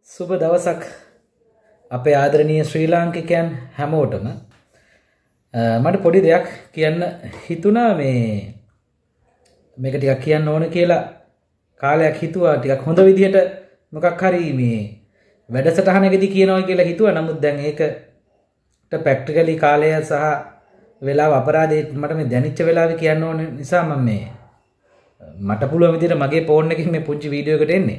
සුබ දවසක් අපේ ආදරණීය ශ්‍රී ලාංකිකයන් හැමෝටම මට පොඩි දෙයක් කියන්න හිතුණා මේක ටිකක් කියන්න ඕන කියලා කාලයක් හිතුවා ටිකක් හොඳ විදිහට මොකක් හරි මේ වැඩසටහනකදී කියනවා කියලා හිතුවා නමුත් දැන් ඒකට ප්‍රැක්ටිකලි කාලය සහ වෙලාව අපරාධේ මට මේ දැනෙච්ච වෙලාවේ කියන්න ඕන නිසා මම මට පුළුවන් විදිහට මගේ ෆෝන් එකකින් මේ පුංචි වීඩියෝ එකට එන්නේ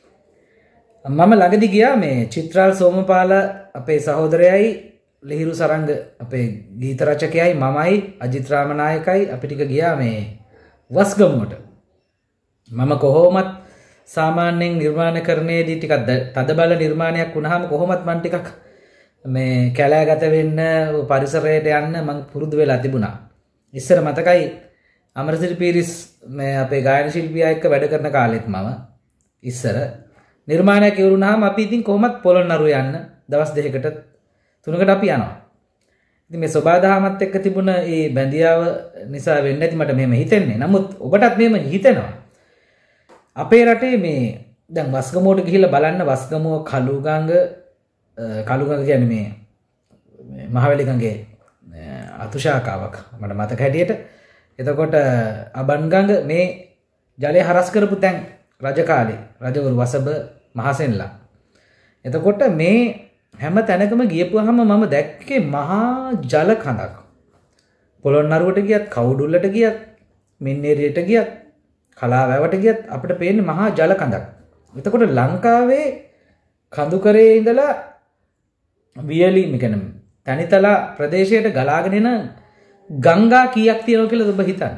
මම ළඟදී ගියා මේ චිත්‍රාල් සෝමපාල අපේ සහෝදරයයි ලිහිරු සරංග අපේ ගීත රචකයයි මමයි අජිත් රාමනායකයි අපි ටික ගියා මේ වස්ගමුවට මම කොහොමත් සාමාන්‍යයෙන් නිර්මාණකරණයේදී ටිකක් තදබල නිර්මාණයක් වුණාම කොහොමත් මම ටිකක් මේ කැලෑගත වෙන්න පරිසරයට යන්න මම පුරුදු වෙලා තිබුණා ඉස්සර මතකයි අමරසිරි පීරිස් මේ අපේ ගායන ශිල්පියා එක්ක වැඩ කරන කාලෙත් මම ඉස්සර නිර්මාණයක් ඉවරුනහම අපි ඉතින් කොහොමත් පොළොන්නරුව යන්න දවස් දෙකකට තුනකට අපි යනවා. ඉතින් මේ සබාදහමත් එක්ක තිබුණ ඒ බැඳියාව නිසා වෙන්නේ නැති මට මෙහෙම හිතෙන්නේ. නමුත් ඔබටත් මෙහෙම හිතෙනවා. අපේ රටේ මේ දැන් වස්ගමුවට ගිහිල්ලා බලන්න වස්ගමුව කළුගඟ කියන්නේ මේ මහවැලි ගඟේ අතුශාකාවක් මට මතක හැටියට. එතකොට අබන්ගඟ මේ ජලය හරස් කරපු තැන් රජ කාලේ රජවරු වසබ මහසෙන්ලා. එතකොට මේ හැම තැනකම ගියපුවාම මම දැක්කේ මහා ජල කඳක්. පොළොන්නරුවට ගියත්, කවුඩුල්ලට ගියත්, මින්නේරියට ගියත්, කලාවැවට ගියත් අපිට පේන්නේ මහා ජල කඳක්. එතකොට ලංකාවේ කඳුකරේ ඉඳලා වියලි මෙකනම් තනිතලා ප්‍රදේශයට ගලාගෙන එන ගංගා කීයක් තියෙනවද කියලා ඔබ හිතන්න.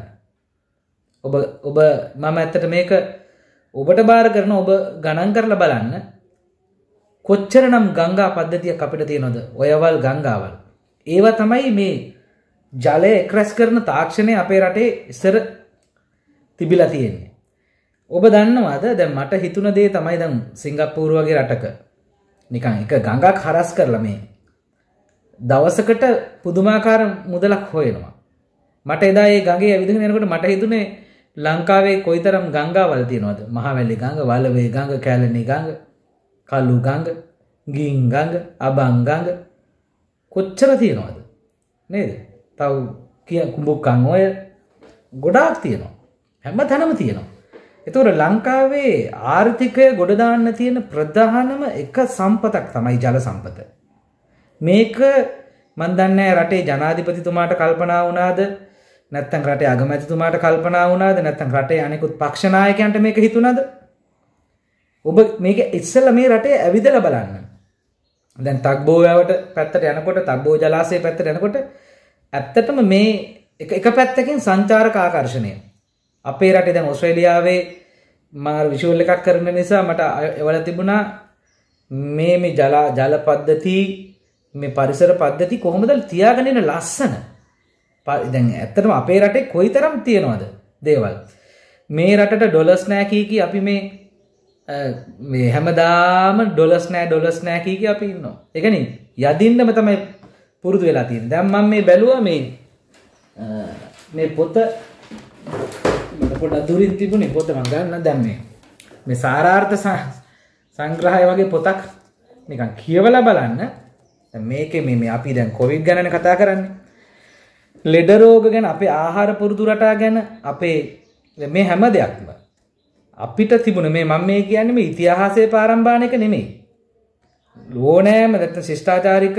ඔබ මම ඇත්තට මේක ඔබට බාර කරන ඔබ ගණන් කරලා බලන්න කොච්චරනම් ගංගා පද්ධතියක් අපිට තියෙනවද ඔයවල් ගංගාවල් ඒවා තමයි මේ ජලය එක්රැස් කරන තාක්ෂණය අපේ රටේ ඉස්සර තිබිලා තියෙන්නේ ඔබ දන්නවද දැන් මට හිතුණ දේ තමයි දැන් සිංගප්පූරු වගේ රටක නිකන් එක ගඟක් හරස් කරලා මේ දවසකට පුදුමාකාර මුදලක් හොයනවා මට එදා ඒ ගඟේ ඇවිදගෙන යනකොට මට හිතුනේ ලංකාවේ කොයිතරම් ගංගාවල් තියෙනවද මහවැලි ගඟ වලවේ ගඟ කැලණි ගඟ කළු ගඟ ගින් ගඟ අබන් ගඟ කොච්චර තියෙනවද නේද තව කුඹුකන් ඔය ගොඩාක් තියෙනවා හැම තැනම තියෙනවා ඒතකොට ලංකාවේ ආර්ථිකය ගොඩ දාන්න තියෙන ප්‍රධානම එක සම්පතක් තමයි ජල සම්පත මේක මන් දන්නේ රටේ ජනාධිපතිතුමාට කල්පනා වුණාද නැත්තම් රටේ අගමැතිතුමාට කල්පනා වුණාද නැත්තම් රටේ අනෙකුත් පක්ෂ නායකයන්ට මේක හිතුණාද ඔබ මේක ඉස්සෙල්ලා මේ රටේ ඇවිදලා බලන්න දැන් තග්බෝ වැවට පැත්තට යනකොට තග්බෝ ජලාශය පැත්තට යනකොට ඇත්තටම මේ එක පැත්තකින් සංචාරක ආකර්ෂණය අපේ රටේ දැන් ඕස්ට්‍රේලියාවේ මම විෂුවල් එකක් කරන නිසා මට ඒවල තිබුණා මේ ජල පද්ධති මේ පරිසර පද්ධති කොහොමද තියාගෙන ඉන්න ලස්සන දැන් ඇත්තටම අපේ රටේ කොයිතරම් තියෙනවද දේවල් මේ රටට ඩොලර්ස් නෑ කී අපි මේ හැමදාම ඩොලර්ස් නෑ කී අපි ඉන්නවා ඒ කියන්නේ යදින්නම තමයි පුරුදු වෙලා තියෙන්නේ දැන් මම මේ බැලුවා මේ පොත මට පොඩ්ඩක් දුරින් තිබුණේ පොත මම ගන්න දැන් මේ සාරාර්ථ සංග්‍රහය වගේ පොතක් නිකන් කියවලා බලන්න දැන් මේකේ මේ අපි දැන් කොවිඩ් ගැන කතා කරන්නේ ලෙඩ රෝග ගැන අපේ ආහාර පුරුදු රටා ගැන අපේ මේ හැම දෙයක්ම අපිට තිබුණ මේ මම මේ කියන්නේ මේ ඉතිහාසයේ පාරම්භාන එක නෙමෙයි ඕනෑම නැත්නම් ශිෂ්ටාචාරික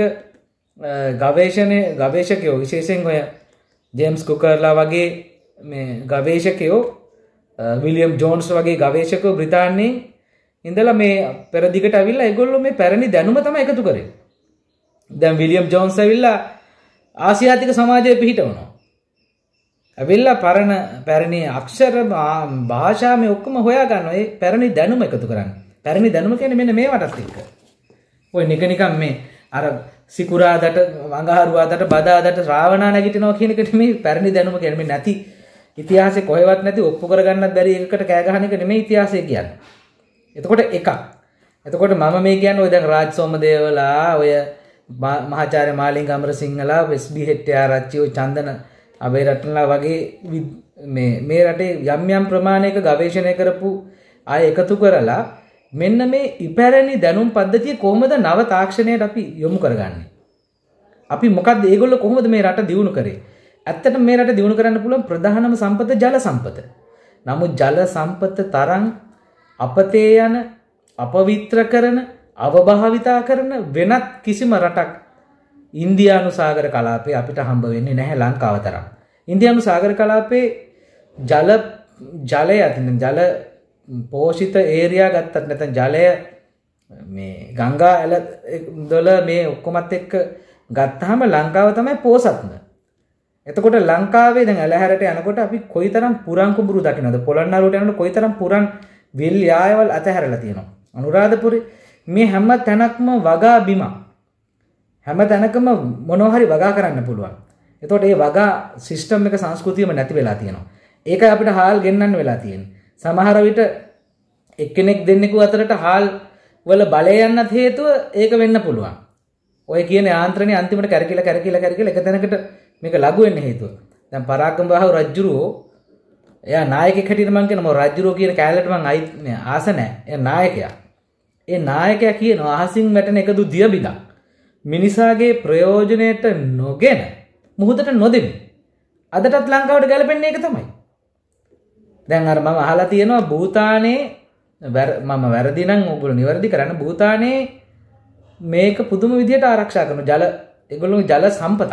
ගවේෂකයෝ විශේෂයෙන් ඔය ජේම්ස් කුකර්ලා වගේ මේ ගවේෂකයෝ විලියම් ජෝන්ස් වගේ ගවේෂකයෝ බ්‍රිතාන්‍යයෙන් ඉඳලා මේ පෙරදිගට අවිල්ලා ඒගොල්ලෝ මේ පැරණි දැනුම තමයි එකතු කරේ දැන් විලියම් ජෝන්ස් ඇවිල්ලා ආසියාතික සමාජයේ පිහිටවනවා. ඇවිල්ලා පැරණි අක්ෂර භාෂා මේ ඔක්කොම හොයා ගන්නවා. ඒ පැරණි දැනුම එකතු කරන්නේ. පැරණි දැනුම කියන්නේ මෙන්න මේවටත් එක්ක. ඔය නිකන් මේ අර සිකුරාදට අඟහරුවාදට බදාදට ශ්‍රාවණා නැගිටිනවා කියන එක නෙමෙයි පැරණි දැනුම කියන්නේ මේ නැති ඉතිහාසෙ කොහෙවත් නැති ඔප්පු කරගන්නත් බැරි එකකට කෑ ගහන එක නෙමෙයි ඉතිහාසය කියන්නේ. එතකොට එකක්. එතකොට මම මේ කියන්නේ ඔය දැන් රාජ් සෝමදේවලා ඔය මහාචාර්ය මාලිංග අමරසිංහලා එස්.බී. හෙට්ටිආරච්චි ඔය චන්දන අබේරත්නලා වගේ මේ රටේ යම් යම් ප්‍රමාණයක ගවේෂණය කරපු අය එකතු කරලා මෙන්න මේ ඉපැරණි දැනුම් පද්ධතිය කොහොමද නව තාක්ෂණයට අපි යොමු කරගන්නේ? අපි මොකද්ද ඒගොල්ලෝ කොහොමද මේ රට දියුණු කරේ? ඇත්තටම මේ රට දියුණු කරන්න පුළුවන් ප්‍රධානම සම්පත ජල සම්පත. නමුත් ජල සම්පත තරම් අපතේ යන, අපවිත්‍ර කරන, අවභාවිතා කරන වෙනත් කිසිම රටක් ඉන්දියානු සාගර කලාපේ අපිට හම්බ වෙන්නේ නැහැ ලංකාව තරම්. ඉන්දියානු සාගර කලාපේ ජලය අතින් ජල පෝෂිත ඒරියා ගත්තත් නැත්නම් ජලය මේ ගංගා ඇල දොල මේ ඔක්කොමත් එක්ක ගත්තාම ලංකාව තමයි පෝසත්ම. එතකොට ලංකාවේ දැන් ඇලහැරට යනකොට අපි කොයිතරම් පුරන් කුඹුරු දකින්නද? පොළොන්නරුවට යනකොට කොයිතරම් පුරන් විල් යායවල් අතහැරලා තියෙනවා. අනුරාධපුරේ මේ හැම තැනක්ම වගා බිම. හැම තැනකම මොනවා හරි වගා කරන්න පුළුවන්. එතකොට මේ වගා සිස්ටම් එක සංස්කෘතියම නැති වෙලා තියෙනවා. ඒකයි අපිට හාල් ගෙන්නන්න වෙලා තියෙන්නේ. සමහර විට එක්කෙනෙක් දෙන්නෙකු අතරට හාල් වල බලය යන්නත් හේතුව ඒක වෙන්න පුළුවන්. ඔය කියන යාන්ත්‍රණي අන්තිමට කැරකිලා එක තැනකට මේක ලඝු වෙන්න හේතුව. දැන් පරාක්‍රම බාහු රජුරෝ එයා නායකයෙක් හැටියට මම කියනවා රජුරෝ කියන කැලලට මම ආස නැහැ. එයා නායකයා. ඒ නායකයා කියනවා අහසින් වැටෙන එකදු දිය බිඳක් මිනිසාගේ ප්‍රයෝජනයට නොගෙන මුහුදට නොදෙමි. අදටත් ලංකාවට ගැලපෙන්නේ ඒක තමයි. දැන් අර මම අහලා තියෙනවා භූතානේ මම වැරදි නම් ඔයගොල්ලෝ නිවැරදි කරන්න භූතානේ මේක පුදුම විදියට ආරක්ෂා කරන ඒගොල්ලෝ ජල සම්පත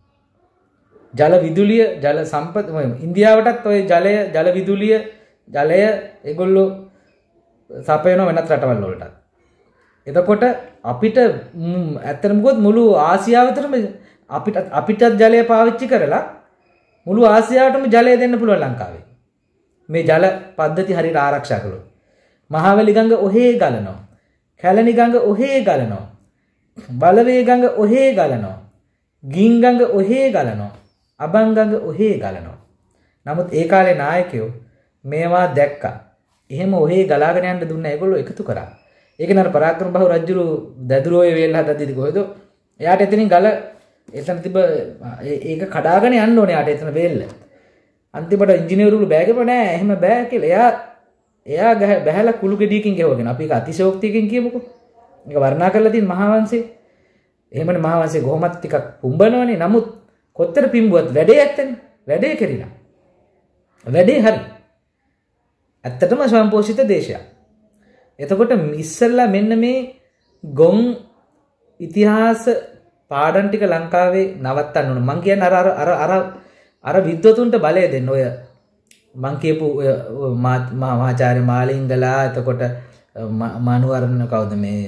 ජල විදුලිය ජල සම්පත ඉන්දියාවටත් ඔය ජල විදුලිය ජලය ඒගොල්ලෝ සපයන වෙනත් රටවල් වලට. එතකොට අපිට ඇත්තටම ගොත් මුළු ආසියාවටම අපිටත් ජලය පාවිච්චි කරලා මුළු ආසියාවටම ජලය දෙන්න පුළුවන් ලංකාවේ. මේ ජල පද්ධති හරියට ආරක්ෂා කළොත්. මහවැලි ගඟ ඔහේ ගලනවා. කැලණි ගඟ ඔහේ ගලනවා. බලවේ ගඟ ඔහේ ගලනවා. ගින් ගඟ ඔහේ ගලනවා. අබන් ගඟ ඔහේ ගලනවා. නමුත් ඒ කාලේ නායකයෝ මේවා දැක්කා. එහෙම ඔහේ ගලාගෙන යන්න දුන්න ඒගොල්ලෝ එකතු කරා. ඒක නර පරාක්‍රම බහු රජුරු දැදුරෝයේ වේල් හදද්දී කොහෙද? එයාට එතනින් ගල එතන තිබ්බ ඒක කඩාගෙන යන්න ඕනේ යාට එතන වේල්ල. අන්තිමට ඉංජිනේරුවරු බෑගෙම නෑ එහෙම බෑ කියලා එයා බැහැලා කුළු ගෙඩියකින් ගෙවගෙන අපි ඒක අතිශයෝක්තියකින් කියමුකෝ. මේක වර්ණනා කරලා තියෙන මහාවංශේ. එහෙමනේ මහාවංශේ කොහොමත් ටිකක් පුම්බනවනේ. නමුත් කොතර පිම්බුවත් වැඩේ ඇත්තනේ. වැඩේ කෙරිලා. වැඩේ හරි. ඇත්තටම ස්වයංපෝෂිත දේශයක්. එතකොට ඉස්සෙල්ලා මෙන්න මේ ගොන් ඉතිහාස පාඩම් ටික ලංකාවේ නවත්තන්න ඕන. මං කියන්නේ අර විද්වතුන්ට බලය දෙන්න. ඔය මං කියපු ඔය මහාචාර්ය මාලිංගලා එතකොට මනුවරණ කවුද මේ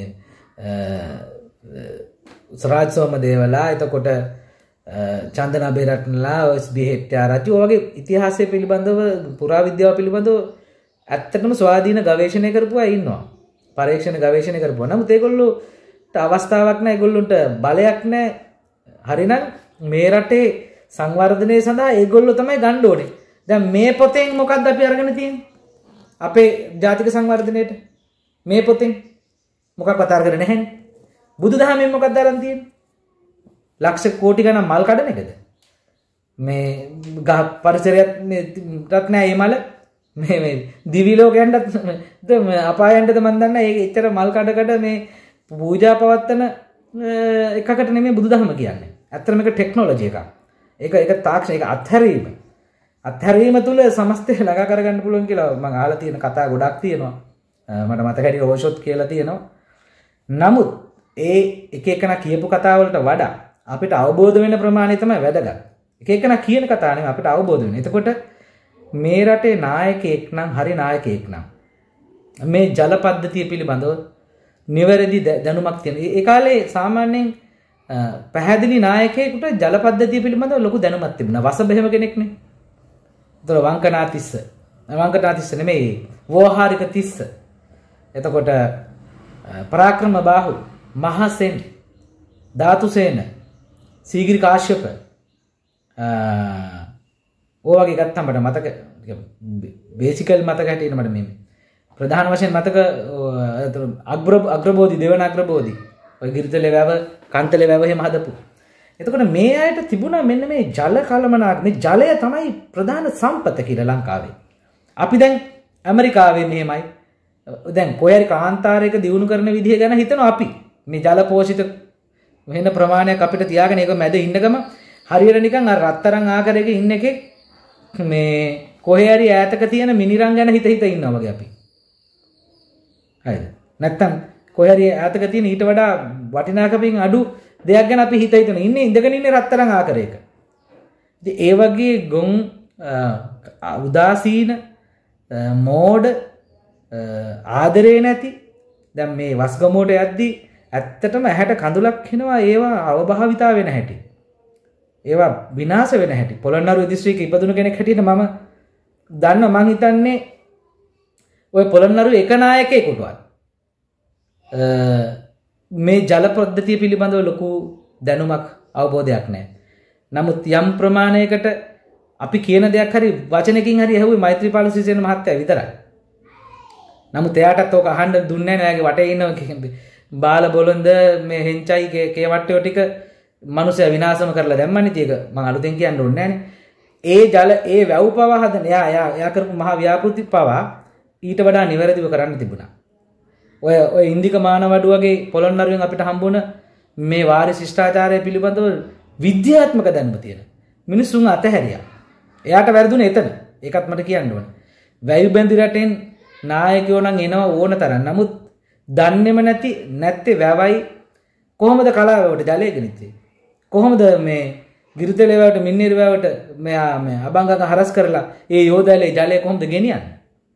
සරාජ් සෝමදේවලා එතකොට චන්දනා බේරත්නලා ඔස්.බී. හෙට්ටිආරච්චි වගේ ඉතිහාසය පිළිබඳව පුරාවිද්‍යාව පිළිබඳව ඇත්තටම ස්වාධීන ගවේෂණය කරපු අය ඉන්නවා. පරීක්ෂණ ගවේෂණය කරපුවා. නමුත් ඒගොල්ලෝට අවස්ථාවක් නැහැ. ඒගොල්ලොන්ට බලයක් නැහැ. හරිනම් මේ රටේ සංවර්ධනය සඳහා ඒගොල්ලෝ තමයි ගන්න ඕනේ. දැන් මේ පොතෙන් මොකක්ද අපි අරගෙන තියෙන්නේ? අපේ ජාතික සංවර්ධනයේට මේ පොතෙන් මොකක්වත් අරගෙන නැහැනේ. බුදුදහමෙන් මොකක්ද අරන් තියෙන්නේ? ලක්ෂ කෝටි ගණන් මල් කඩන එකද? මේ ගහ පරිසරයක් රත් නැහැ මේ මල. මේ දිවි ලෝකයන්ට අපායන්ටද මන් දන්නේ ඒක එච්චර මල් කඩ මේ පූජා පවත්තන එකකට නෙමෙයි බුදුදහම කියන්නේ. ඇත්තට මේක ටෙක්නොලොජි එකක්. ඒක තාක්ෂණ ඒක අත්හැරීම. අත්හැරීම තුල සමස්තය ළඟා කරගන්න පුළුවන් කියලා මම අහලා තියෙන කතා ගොඩක් තියෙනවා. මට මතක හැටියට ඕෂොත් කියලා තියෙනවා. නමුත් ඒ එක එකනා කියපු කතා වලට වඩා අපිට අවබෝධ වෙන ප්‍රමාණය තමයි වැදගත්. එක එකනා කියන කතා නෙමෙයි අපිට අවබෝධ වෙන. එතකොට මේ රටේ නායකයෙක් නම් හරි නායකයෙක් නම් මේ ජල පද්ධතිය පිළිබඳව නිවැරදි දැනුමක් තියෙන. ඒ කාලේ සාමාන්‍යයෙන් පැහැදිලි නායකයෙකුට ජල පද්ධතිය පිළිබඳව ලොකු දැනුමක් තිබුණා. වසබෙහෙම කෙනෙක්නේ. ඒතර වංකනාතිස්ස නෙමෙයි වෝහාරික තිස්ස. එතකොට පරාක්‍රම බාහු, මහසෙන්, ධාතුසේන, සීගිරි කාශ්‍යප ඕවගේ ගත්තම් මට මතක බේසිකල් මතක හැටියට මට මේ ප්‍රධාන වශයෙන් මතක අග්‍රබෝධි දෙවන අග්‍රබෝධි ඔය ගිරිතලේ වැව කන්තලේ වැව එහෙම හදපු. එතකොට මේ අයට තිබුණා මෙන්න මේ ජල කළමනාක මේ ජලය තමයි ප්‍රධාන සම්පත කියලා ලංකාවේ. අපි දැන් ඇමරිකාවේ මෙහෙමයි දැන් කොහරි කාන්තාරයක දියුණු කරන විදිහ ගැන හිතනවා අපි. මේ ජල පෝෂිත වෙන ප්‍රමාණයක් අපිට තියාගෙන ඒක මැද ඉන්න ගම හරියට නිකන් අර රත්තරන් ආකාරයක ඉන්න එකෙක් මේ කොහේ හරි ඈතක තියෙන මිනිරන් ගැන හිත ඉන්නවා වගේ අපි. හරිද? නැත්තම් කොහේ හරි ඈතක තියෙන ඊට වඩා වටිනාකමින් අඩු දෙයක් ගැන අපි හිත ඉන්නේ ඉඳගෙන ඉන්නේ රත්තරන් ආකාරයක. ඉතින් ඒ වගේ ගොන් උදාසීන මෝඩ ආදරේ නැති දැන් මේ වස්ගමුවට යද්දී ඇත්තටම ඇහැට කඳුලක් එනවා ඒවා අවභාවිතා වෙන හැටි. ඒවා විනාශ වෙන හැටි. පොළොන්නරුව දිස්ත්‍රික්කයේ ඉපදුණු කෙනෙක් හැටියට මම දන්නවා. මං හිතන්නේ ඔය පොළොන්නරුව එක නායකයෙකුටවත් මේ ජල පද්ධතිය පිළිබඳව ලොකු දැනුමක් අවබෝධයක් නැහැ. නමුත් යම් ප්‍රමාණයකට අපි කියන දෙයක් හරි වචනකින් හරි ඇහුවේ මෛත්‍රීපාල සිරිසේන මහත්තයා විතරයි. නමුත් එයාටත් ඕක අහන්න දුන්නේ නැහැ. එයාගේ වටේ ඉන්න බාල බොළඳ මේ හෙන්චයි කේවට්ටියෝ ටික මනුස්සය විනාශම කරලා දැම්මනේ. ඒක මම අලුතෙන් කියන්න ඕනේ නැහනේ. ඒ ජල ඒ වැව් පවා හදන එයා කරපු මහා ව්‍යාපෘති පවා ඊට වඩා නිවැරදිව කරන්න තිබුණා. ඔය ඉන්දික මානවඩු වගේ පොළොන්නරුවෙන් අපිට හම්බුණ මේ වාරි ශිෂ්ටාචාරය පිළිබඳව විද්‍යාත්මක දැනුම තියෙන මිනිස්සුන් අතහැරියා. එයාට වැරදුනේ එතන. ඒකත් මට කියන්න ඕනේ. වැයු බැඳි රටෙන් නායකයෝ නම් එනවා ඕන තරම්. නමුත් දන්නේම නැත්තේ වැවයි කොහොමද කලාවට ජලය ගෙනිච්චේ? කොහොමද මේ ගිරිතලේ වැවට මින්නේර වැවට මේ අබංගක හරස් කරලා ඒ යෝධයලේ ජලය කොහොමද ගෙනියන්නේ?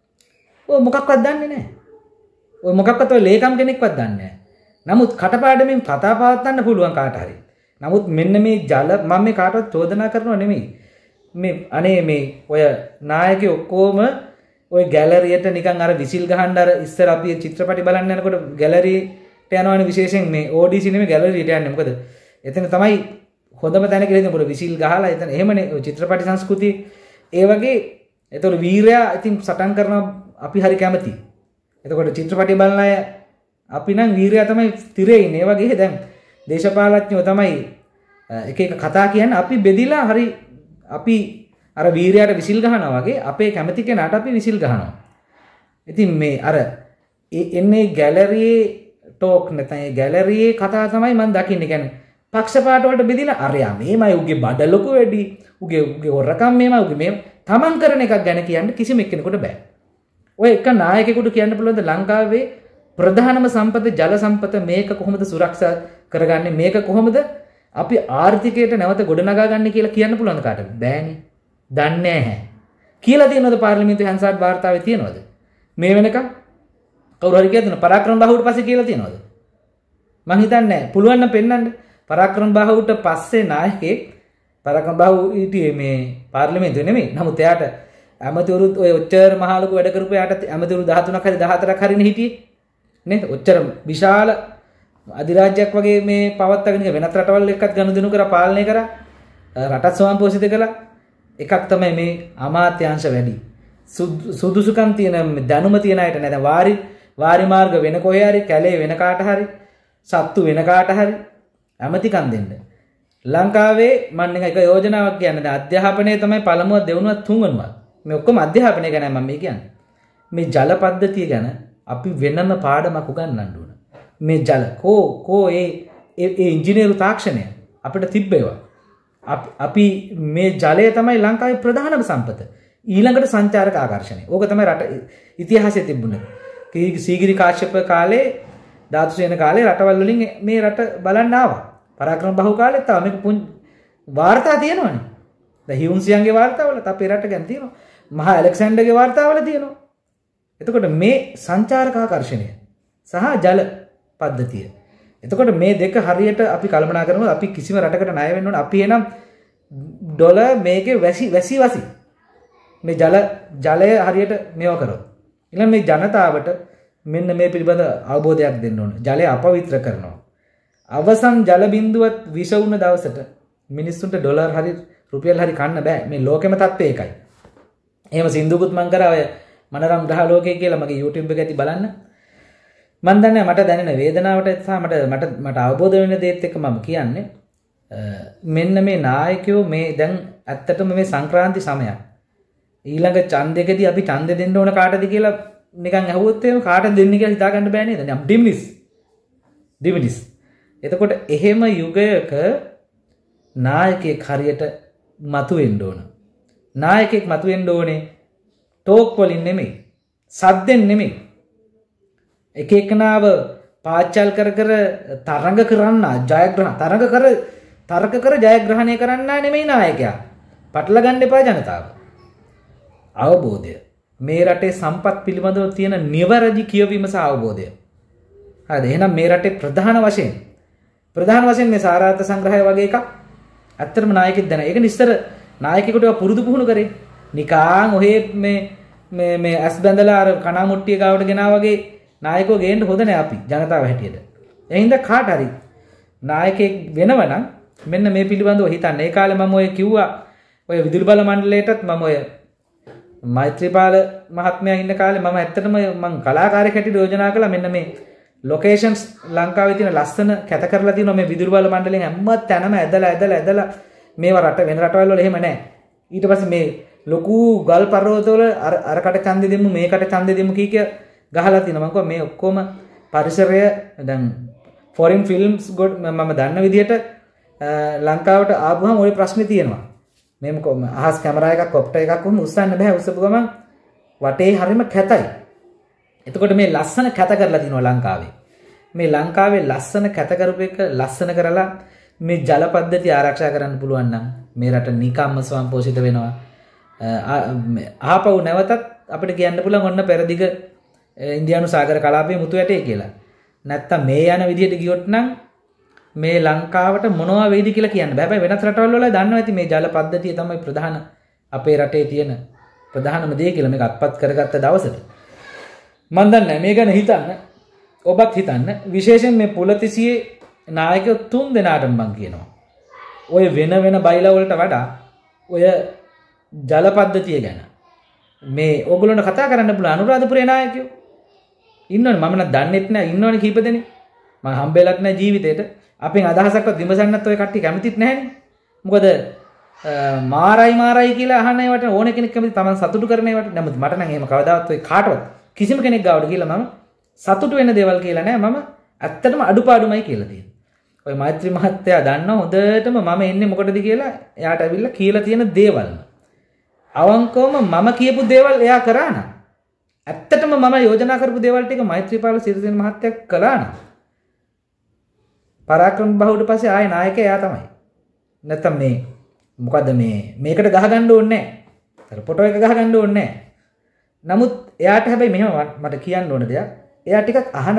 ඔය මොකක්වත් දන්නේ නැහැ. ඔය මොකක්වත් ඔය ලේකම් කෙනෙක්වත් දන්නේ නැහැ. නමුත් කටපාඩමින් කතා පවත්වන්න පුළුවන් කාට හරි. නමුත් මෙන්න මේ ජල මම මේ කාටවත් චෝදනා කරනව නෙමෙයි. මේ අනේ මේ ඔය නායකයෝ ඔක්කොම ඔය ගැලරියට නිකන් අර විසිල් ගහන්න අර ඉස්සර අපි චිත්‍රපටි බලන්න යනකොට ගැලරියට යනවනේ විශේෂයෙන් මේ ODC නෙමෙයි ගැලරියට යන්නේ. මොකද එතන තමයි හොඳම තැන කියලා හිතන විසිල් ගහලා එතන එහෙමනේ චිත්‍රපටි සංස්කෘතිය. ඒ වගේ ඒතකොට වීරයා ඉතින් සටන් කරනවා අපි හරි කැමතියි. එතකොට චිත්‍රපටි බලන අය අපි නම් වීරයා තමයි තිරේ ඉන්නේ. ඒ වගේ දැන් දේශපාලඥයෝ තමයි එක එක කතා කියන්නේ අපි බෙදිලා හරි අපි අර වීරයාට විසිල් ගහනවා වගේ අපේ කැමති කෙනාට අපි විසිල් ගහනවා. ඉතින් මේ අර එන්නේ ගැලරියේ ටෝක් නැත්නම් ඒ ගැලරියේ කතා තමයි මම දකින්නේ. කියන්නේ පක්ෂපාත වලට බෙදිලා අරයා මේමයි උගේ බඩ ලොකු වැඩි උගේ හොරකම් මේමයි උගේ මේ තමන් කරන එකක් ගැන කියන්න කිසිම එක්කෙනෙකුට බෑ. ඔය එක නායකයෙකුට කියන්න පුළුවන්ද ලංකාවේ ප්‍රධානම සම්පත ජල සම්පත මේක කොහොමද සුරක්ෂා කරගන්නේ? මේක කොහොමද අපි ආර්ථිකයට නැවත ගොඩනගා ගන්න කියලා කියන්න පුළුවන් කාටද? බෑනේ. දන්නේ නැහැ. කියලා තියෙනවද පාර්ලිමේන්තුවේ හන්සාඩ් වාර්තාවේ තියෙනවද? මේ වෙනකම් කවුරු හරි කියනවා පරාක්‍රම බාහුවට පස්සේ කියලා තියෙනවද? මං හිතන්නේ නැහැ. පුළුවන් නම් පෙන්නන්න. පරාක්‍රම බාහුවට පස්සේ නායකයෙක් පරාක්‍රම බාහුව හිටියේ මේ පාර්ලිමේන්තුවේ නෙමෙයි. නමුත් එයාට ඇමතිවරු ඔය ඔච්චර මහා ලොකු වැඩ කරපු එයාට ඇමතිවරු 13ක් හරි 14ක් හරිනේ හිටියේ. නේද? ඔච්චර විශාල අධිරාජ්‍යයක් වගේ මේ පවත්වාගෙන වෙනත් රටවල් එක්කත් ගනුදෙනු කරලා පාලනය කරා. රටත් ස්වයංපෝෂිත කළා. එකක් තමයි මේ අමාත්‍යාංශ වැඩි. සුදුසුකම් තියෙන දැනුම තියෙන අයට නේද? වාරි මාර්ග වෙන කොහේ හරි කැලේ වෙන කාට හරි සත්තු වෙන කාට හරි ඇමතිකම් දෙන්න. ලංකාවේ මම එක යෝජනාවක් කියන්නේ අධ්‍යාපනය තමයි පළමුව දෙවනුව තුන්වෙනුව. මේ ඔක්කොම අධ්‍යාපනය ගැන මම මේ කියන්නේ. මේ ජල පද්ධතිය ගැන අපි වෙනම පාඩමක් උගන්වන්න ඕන. මේ ජල කෝ ඒ ඉංජිනේරු තාක්ෂණය අපිට තිබ්බේවා. අපි මේ ජලය තමයි ලංකාවේ ප්‍රධානම සම්පත. ඊළඟට සංචාරක ආකර්ෂණය. ඕක තමයි රට ඉතිහාසයේ තිබුණේ. සීගිරි කාශ්‍යප කාලේ ධාතුසේන කාලේ රටවල් වලින් මේ රට බලන්න ආවා. පරාක්‍රම බහුව කාලෙත් ආවා. මේක වාර්තා තියෙනවනේ. දැන් හියුන්සියන්ගේ වාර්තාවලත් අපේ රට ගැන තියෙනවා. මහා ඇලෙක්සැන්ඩර්ගේ වාර්තාවල තියෙනවා. එතකොට මේ සංචාරක ආකර්ෂණය සහ ජල පද්ධතිය. එතකොට මේ දෙක හරියට අපි කල්පනා කරනවා අපි කිසිම රටකට ණය වෙන්න ඕන. අපි එනම් ඩොලර් මේකේ වැසි මේ ජලය හරියට මේව කරොත්. ඊළඟ මේ ජනතාවට මෙන්න මේ පිළිබඳ අවබෝධයක් දෙන්න ඕන. ජලය අපවිත්‍ර කරනවා. අවසන් ජල බිඳුවත් විෂ වුණ දවසට මිනිස්සුන්ට ඩොලර් හරි රුපියල් හරි කන්න බෑ. මේ ලෝකෙම තත්ත්වය ඒකයි. එහෙම සින්දුකුත් මං කරා ඔය මනරම් ග්‍රහ ලෝකයේ කියලා මගේ YouTube එක ඇති බලන්න. මම දන්නේ මට දැනෙන වේදනාවට සහ මට අවබෝධ වෙන දේත් එක්ක මම කියන්නේ මෙන්න මේ නායකයෝ මේ දැන් ඇත්තටම මේ සංක්‍රාන්ති සමයක් ඊළඟ ඡන්දෙකදී අපි ඡන්දෙ දෙන්න ඕන කාටද කියලා නිකන් ඇහුවොත් එහෙම කාටද දෙන්නේ කියලා හිතා ගන්න බෑ නේද? නම් ඩිමිනිස්. එතකොට එහෙම යුගයක නායකයෙක් හරියට මතුවෙන්න ඕන. නායකයෙක් මතුවෙන්න ඕනේ ටෝක් වලින් නෙමෙයි, සද්දෙන් නෙමෙයි. එක එකනාව පාච්චල් කර තරඟ කරන්න තර්ක කර ජයග්‍රහණය කරන්න නෙමෙයි නායකයා. පටල ගන්න එපා ජනතාව. අවබෝධය. මේ රටේ සම්පත් පිළිබඳව තියෙන නිවැරදි කියවීම සහ අවබෝධය. හරිද? එහෙනම් මේ රටේ ප්‍රධාන වශයෙන් මේ සාරාර්ථ සංග්‍රහය වගේ එකක් ඇත්තටම නායකයෙක් දැන. ඒක නිස්තර නායකයෙකුට පුරුදු පුහුණු කරේ. නිකාන් ඔහේ මේ ඇස් බැඳලා අර කණා මුට්ටිය ගාවට ගෙනා වගේ නායකෝ ගේන්න හොඳ නෑ අපි ජනතාව හැටියට. එහෙනම් කාට හරි නායකයෙක් වෙනවනම් මෙන්න මේ පිළිබඳව හිතන්න. ඒ කාලේ මම ඔය කිව්වා ඔය විදුලි බල මණ්ඩලයටත් මම ඔය මෛත්‍රීපාල මහත්මයා ඉන්න කාලේ මම ඇත්තටම මං කලාකාරයෙක් හැටියට යෝජනා කළා මෙන්න මේ ලොකේෂන්ස් ලංකාවේ තියෙන ලස්සන කැත කරලා තියෙනවා මේ විදුලි බල මණ්ඩලයෙන් හැම තැනම ඇදලා මේවා රට වෙන රටවල් වල එහෙම නැහැ. ඊට පස්සේ මේ ලොකු ගල් පර්වතවල අරකට ඡන්දෙ දෙමු මේකට ඡන්දෙ දෙමු කී ගහලා තියෙනවා. මම කිව්වා මේ ඔක්කොම පරිසරය දැන් ෆොරින් ෆිල්ම්ස් මම දන්න විදිහට ලංකාවට ආපුවම ওই ප්‍රශ්නේ තියෙනවා. මේක අහස් කැමරා එකක් කොප්ටර් එකක් වුම උස්සන්න බෑ. උස්සපු ගමන් වටේ හරිම කැතයි. එතකොට මේ ලස්සන කැත කරලා තිනවා ලංකාවේ. මේ ලංකාවේ ලස්සන කැත කරපු එක ලස්සන කරලා මේ ජල පද්ධතිය ආරක්ෂා කරන්න පුළුවන් නම් මේ රට නිකම්ම ස්වයංපෝෂිත වෙනවා. ආපහු නැවතත් අපිට කියන්න පුළුවන් ඔන්න පෙරදිග ඉන්දියානු සාගර කලාපයේ මුතු ඇටේ කියලා. නැත්තම් මේ යන විදිහට ගියොත් නම් මේ ලංකාවට මොනවා වෙයිද කියලා කියන්න බෑ. හැබැයි වෙනත් රටවල් වල දන්නවා ඇති මේ ජල පද්ධතිය තමයි ප්‍රධාන අපේ රටේ තියෙන ප්‍රධානම දේ කියලා මේක අත්පත් කරගත්ත දවසට. මම දන්නේ මේ ගැන හිතන්න ඔබත් හිතන්න. විශේෂයෙන් මේ පොලිසියේ නායකයෝ 3 දෙනාටම මම කියනවා. ඔය වෙන බයිලා වලට වඩා ඔය ජල පද්ධතිය ගැන මේ ඕගොල්ලන්ට කතා කරන්න පුළුවන් අනුරාධපුරේ නායකයෝ ඉන්නවනේ. මම නම් දන්නෙත් නෑ ඉන්නවනේ කීප දෙනෙක්. මම හම්බෙලත් නෑ ජීවිතේට. අපෙන් අදහසක්වත් විමසන්නත් ඔය කට්ටිය කැමතිත් නැහැනේ. මොකද මාරයි කියලා අහන ඒවට ඕන කෙනෙක් කැමති තමන් සතුටු කරන ඒවට. නමුත් මට නම් එහෙම කවදාවත් ඔය කාටවත් කිසිම කෙනෙක් ගාවට කියලා මම සතුටු වෙන දේවල් කියලා නෑ. මම ඇත්තටම අඩුපාඩුමයි කියලා තියෙනවා. ඔය මෛත්‍රී මහත්තයා දන්නවා හොඳටම මම එන්නේ මොකටද කියලා. එයාට ඇවිල්ලා කියලා තියෙන දේවල්. අවංකවම මම කියපු දේවල් එයා කරා නම් ඇත්තටම මම යෝජනා කරපු දේවල් ටික මෛත්‍රීපාල සිරිසේන මහත්තයා කළා නම් පරාක්‍රම බහුවට පස්සේ ආයේ නායකයා එයා තමයි. නැත්තම් මේ මොකද්ද මේකට ගහ ගන්න ඕනේ නැහැ. අර ෆොටෝ එක ගහ ගන්න ඕනේ නැහැ. නමුත් එයාට හැබැයි මෙහෙම මට කියන්න ඕන දෙයක්. එයා ටිකක් අහන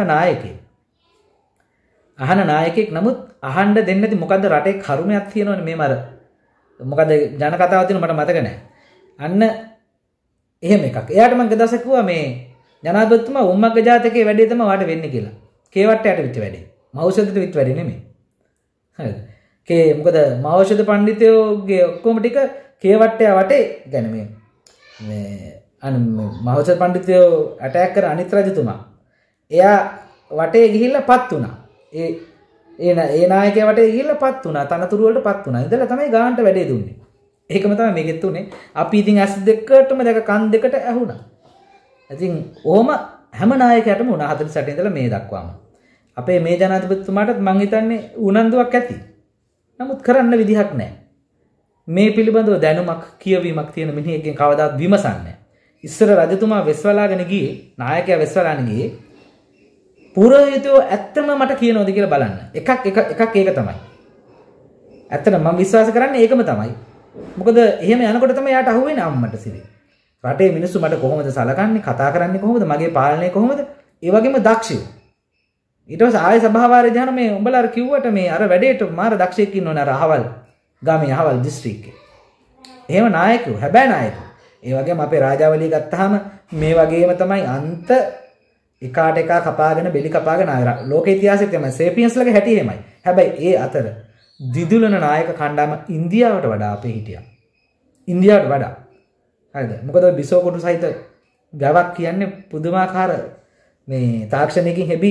නායකයෙක්. නමුත් අහන්න දෙන්නේ නැති මොකද්ද රටේ කරුමයක් තියෙනවනේ මේ මර. මොකද්ද ජන කතාවක් තියෙන මට මතක නැහැ. අන්න එහෙම එකක්. එයාට මම ගදසක් කිව්වා මේ ජනාධිපතිතුමා උම්මග්ග ජාතකයේ වැඩේ තමයි වාට වෙන්නේ කියලා. කේවට්ටයට විත් වැඩේ. මහෞෂධයට විත් වැඩේ නෙමෙයි. හරිද? මොකද මහෞෂධ පඬිතුයෝගේ ඔක්කොම ටික කේවට්ටය වටේ يعني මේ මහෞෂධ පඬිතුයෝ ඇටැක් කර අනිත් රජතුමා. එයා වටේ ගිහිල්ලා පත් වුණා. ඒ නායකයා වටේ ගිහිල්ලා පත් වුණා. තනතුරු වලට පත් වුණා. ඉඳලා තමයි ගානට වැඩේ දුන්නේ. ඒකම තමයි මේකෙත් උනේ. අපි ඉතින් ඇස් දෙකටම දැක කන් දෙකට ඇහුණා. ඉතින් ඕම හැම නායකයටම උනා 48 ඉඳලා මේ දක්වාම. අපේ මේ ජනාධිපතිතුමාටත් මං හිතන්නේ උනන්දුවක් ඇති. නමුත් කරන්න විදිහක් නැහැ. මේ පිළිබඳව දැනුමක් කියවීමක් තියෙන මිනිහෙක්ගෙන් කවදාවත් විමසන්නේ නැහැ. ඉස්සර රජතුමා වෙස්වලාගෙන ගියේ, නායකයා වෙස්වලාගෙන ගියේ පුරෝහිතයෝ ඇත්තම මට කියනවද කියලා බලන්න. එකක් ඒක තමයි. ඇත්තට මම විශ්වාස කරන්නේ ඒකම තමයි. මොකද එහෙම යනකොට තමයි යාට අහුවෙන්නේ අම්මට සිරි. රටේ මිනිස්සු මට කොහොමද සලකන්නේ, කතා කරන්නේ කොහොමද, මගේ පාලනය කොහොමද? ඒ වගේම දක්ෂයෝ. ඊට පස්සේ ආයෙ සභාවාරය දහන මේ උඹලා අර කිව්වට මේ අර වැඩේට මාර දක්ෂයෙක් ඉන්නවනේ අර අහවල් ගමේ අහවල් දිස්ත්‍රික්කේ. එහෙම නායකයෝ, හැබැයි නායකයෝ. ඒ වගේම අපේ රාජාවලිය ගත්තාම මේ වගේම තමයි අන්ත එකාට එකා කපාගෙන බෙලි කපාගෙන ආය. ලෝක ඉතිහාසයේ තමයි සේපියන්ස්ලගේ හැටි එහෙමයි. හැබැයි ඒ අතර දිදුලන නායක කණ්ඩායම ඉන්දියාවට වඩා අපේ හිටියා. ඉන්දියාවට වඩා. හරිද? මොකද බිසෝ කොටු සහිත ගවක් කියන්නේ පුදුමාකාර මේ තාක්ෂණයකින් හැබි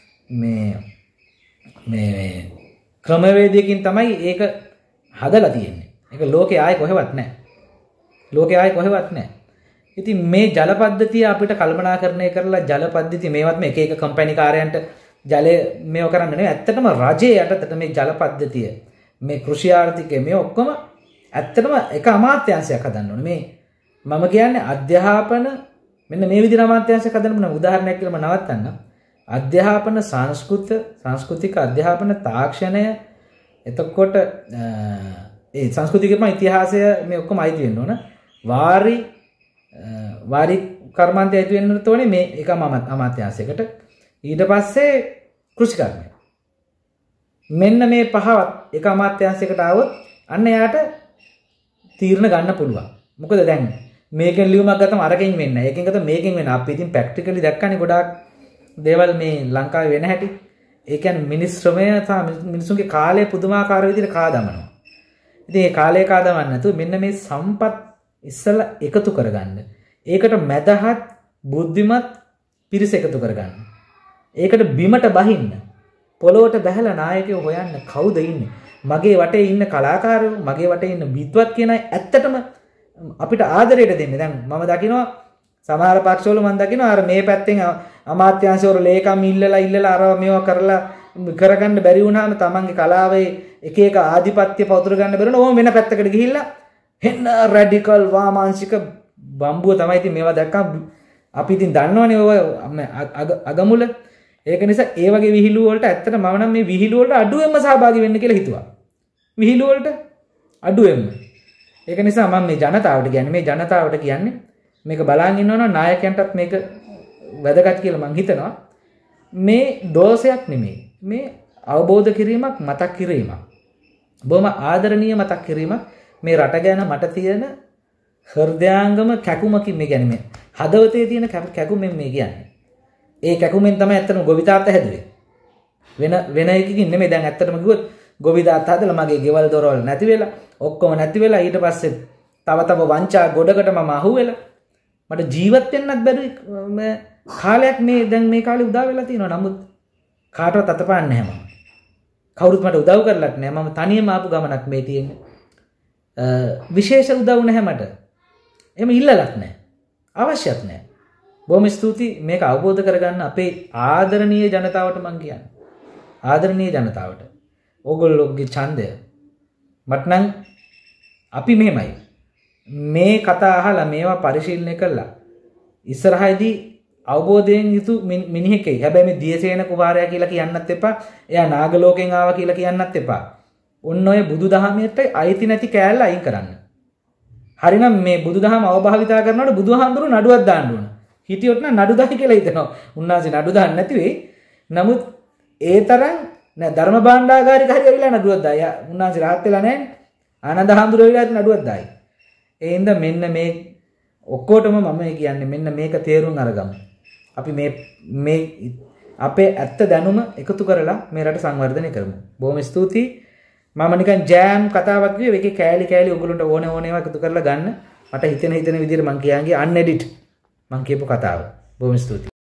මේ ක්‍රමවේදයකින් තමයි ඒක හදලා තියෙන්නේ. ඒක ලෝකේ ආයේ කොහෙවත් නැහැ. ඉතින් මේ ජල පද්ධතිය අපිට කල්පනාකරණය කරලා ජල පද්ධතිය මේවත් මේ එක කම්පැනි කාර්යයන්ට ජලය මේව කරන්න නෙවෙයි. ඇත්තටම රජයේ යටතට මේ ජල පද්ධතිය මේ කෘෂි ආර්ථිකය මේ ඔක්කොම ඇත්තටම එක අමාත්‍යාංශයක් හදන්න ඕනේ. මේ මම කියන්නේ අධ්‍යාපන මෙන්න මේ විදිහට අමාත්‍යාංශයක් හදන්න මම උදාහරණයක් කියලා මම නවත්තන්න. අධ්‍යාපන සංස්කෘතික අධ්‍යාපන තාක්ෂණය එතකොට ඒ සංස්කෘතිකම ඉතිහාසය මේ ඔක්කොම අයිති වෙන්න ඕන. වාරි කර්මාන්තය අයිති වෙන්න තෝනේ මේ එකම අමාත්‍යාංශයකට. ඊට පස්සේ කෘෂි කර්මය. මෙන්න මේ පහවත් එක අමාත්‍යාංශයකට ආවොත් අන්න එයාට තීරණ ගන්න පුළුවන්. මොකද දැන් මේකෙන් ලියුමක් ගත්තම අරකින් වෙන්නේ නැහැ. ඒකෙන් ගත්තම මේකෙන් වෙනවා. අපි ඉතින් ප්‍රැක්ටිකලි දැක්කනේ ගොඩාක් දේවල් මේ ලංකාවේ වෙන හැටි. ඒ කියන්නේ මිනිස් ශ්‍රමය සහ මිනිසුන්ගේ කාලය පුදුමාකාර විදිහට කාදමනවා. ඉතින් මේ කාලය කාදමන්න නැතුව මෙන්න මේ සම්පත් ඉස්සලා එකතු කරගන්න. ඒකට මැදහත් බුද්ධිමත් පිරිස එකතු කරගන්න. ඒකට බිමට බහින්න. පොළොවට බහැලා නායකයෝ හොයන්න කවුද ඉන්නේ? මගේ වටේ ඉන්න කලාකාරයෝ, මගේ වටේ ඉන්න විද්වත් කියන අය ඇත්තටම අපිට ආදරයට දෙන්නේ. දැන් මම දකිනවා සමහර පක්ෂවල මම දකිනවා අර මේ පැත්තෙන් අමාත්‍යාංශවල ලේකම් ඉල්ලලා අර මේවා කරලා කරගන්න බැරි වුණාම තමන්ගේ කලාවේ එක එක ආධිපත්‍ය පවතුර ගන්න බැරුණ ඕම වෙන පැත්තකට ගිහිල්ලා හෙන්න රැඩිකල් වාමාංශික බම්බුව තමයි ඉතින් මේවා දැක්කම අපි ඉතින් දන්නවනේ ඔය අගමුල. ඒක නිසා ඒ වගේ විහිළු වලට ඇත්තට මම නම් මේ විහිළු වලට අඩුවෙන්ම සහභාගී වෙන්න කියලා හිතුවා. විහිළු වලට අඩුවෙන්ම. ඒක නිසා මම මේ ජනතාවට කියන්නේ මේක බලන් ඉන්නවනම් නායකයන්ටත් මේක වැදගත් කියලා මම හිතනවා. මේ දෝෂයක් නෙමෙයි. මේ අවබෝධ කිරීමක්, මතක් කිරීමක්. බොහොම ආදරණීය මතක් කිරීමක්. මේ රට ගැන මට තියෙන හෘදයාංගම කැකුමකින් මේ කියන්නේ හදවතේ තියෙන කැකුමෙන් මේ කියන්නේ. ඒ කැකුමෙන් තමයි ඇත්තටම ගොවිතාත්ත හැදුවේ. වෙන එකකින් නෙමෙයි. දැන් ඇත්තටම කිව්වොත් ගොවිතාත්ත හදලා මගේ ගෙවල් දොරවල් නැති වෙලා ඔක්කොම නැති වෙලා ඊට පස්සේ තව වංචා ගොඩකට මම අහුවෙලා මට ජීවත් වෙන්නත් බැරි කාලයක් දැන් මේ කාලේ උදා වෙලා තියෙනවා. නමුත් කාටවත් අතපාන්නේ නැහැ මම. කවුරුත් මට උදව් කරලත් නැහැ. මම තනියම ආපු ගමනක් මේ තියෙන්නේ. විශේෂ උදව් නැහැ මට. එහෙම ඉල්ලලත් නැහැ. අවශ්‍යත් නැහැ. බොහොම ස්තුතියි මේක අවබෝධ කරගන්න අපේ ආදරණීය ජනතාවට මම කියන්නේ. ආදරණීය ජනතාවට. ඕගොල්ලෝගේ ඡන්දය මට නම් අපි මෙහෙමයි. මේ කතා අහලා මේවා පරිශීලනය කළා. ඉස්සරහදී අවබෝධයෙන් යුතු මිනිහෙක්යි. හැබැයි මේ දියසේන කුමාරයා කියලා කියන්නත් එපා. එයා නාගලෝකෙන් ආවා කියලා කියන්නත් එපා. ඔන්න ඔය බුදුදහමේට අයිති නැති කෑල්ල අයින් කරන්න. හරිනම් මේ බුදුදහම අවභාවිතා කරනකොට බුදුහාමුදුරු නඩුවක් දාන්න ඕන. හිටියොත් නම් නඩු දායි කියලා හිතනවා. උන්වහන්සේ නඩු දාන්න නැති වෙයි. නමුත් ඒ තරම් නෑ ධර්ම භාණ්ඩාගාරික හරි ඇවිල්ලා නඩුවක් දායි. උන්වහන්සේ රහත් වෙලා නැහැනේ. ආනන්ද හාමුදුරු ඇවිල්ලා නඩුවක් දායි. ඒ හින්දා මෙන්න මේ ඔක්කොටම මම කියන්නේ මෙන්න මේක තේරුම් අරගමු. අපි මේ අපේ ඇත්ත දැනුම එකතු කරලා මේ රට සංවර්ධනය කරමු. බොහොම ස්තුතියි. මම නිකන් ජෑම් කතාවක් කිව්වේ. ඒකේ කෑලි ඔයගොල්ලන්ට ඕන ඒවා එකතු කරලා ගන්න. මට හිතෙන විදිහට මම කියන්නේ අන්එඩිට් මම කියපු කතාව. බොහොම ස්තුතියි.